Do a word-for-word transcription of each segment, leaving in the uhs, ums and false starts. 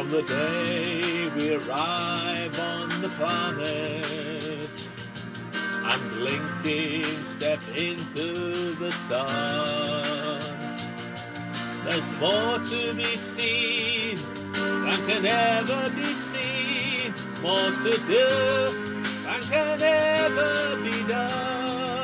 the day we arrive on the planet and blinking step into the sun. There's more to be seen than can ever be seen, more to do than can ever be done.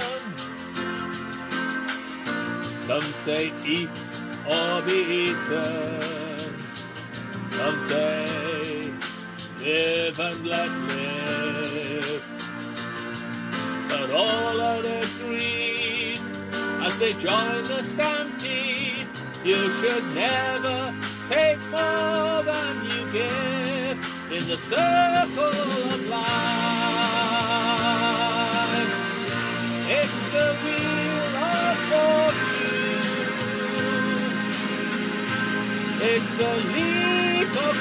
Some say eat or be eaten, some say live and let live, but all are agreed as they join the stampede, you should never take more than you give in the circle of life. It's the wheel of fortune, it's the leap of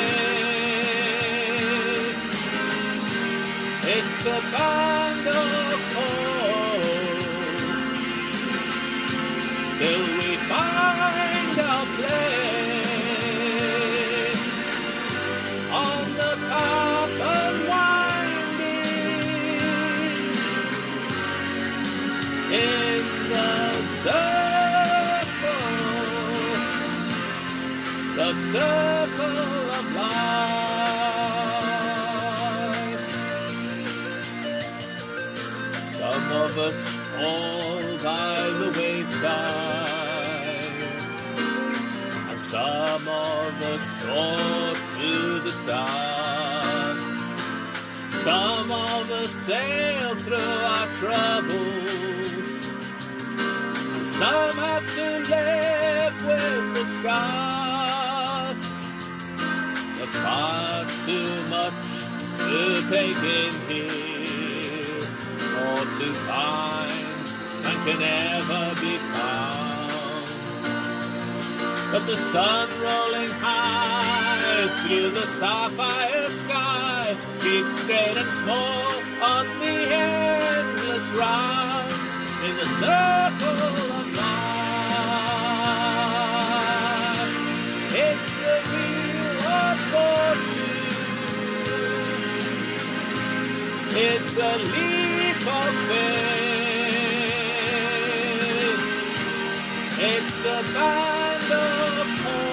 faith, it's the band of hope, till we find our place on the path unwinding in the circle, the circle of life. Some of us fall by the wayside, and some of us soar to the stars. Some of us sail through our troubles, and some have to live with the scars. There's far too much to take in here, or to find and can never be found. But the sun rolling high through the sapphire sky keeps great and small on the endless round in the circle of life. It's the wheel of fortune, it's the leap of faith, it's the band of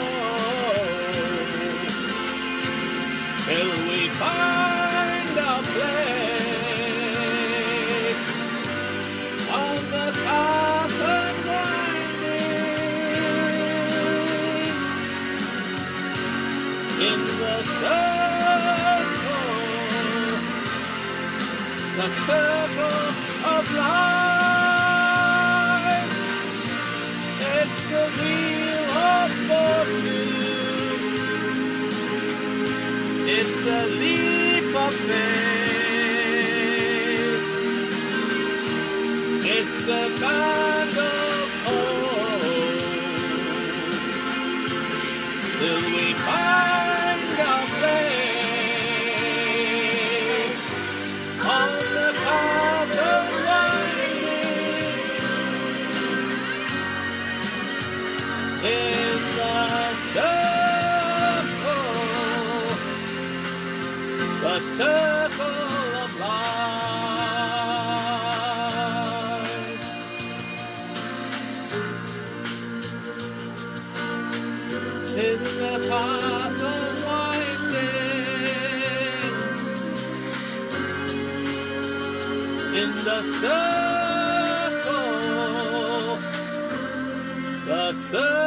hope, till we find our place on the path unwinding in the circle, the circle of life. It's the wheel of fortune, it's the leap of faith, it's the band of hope, till we find our place on the path of winding in the circle, the circle of life. In the path unwinding, in the circle, the circle.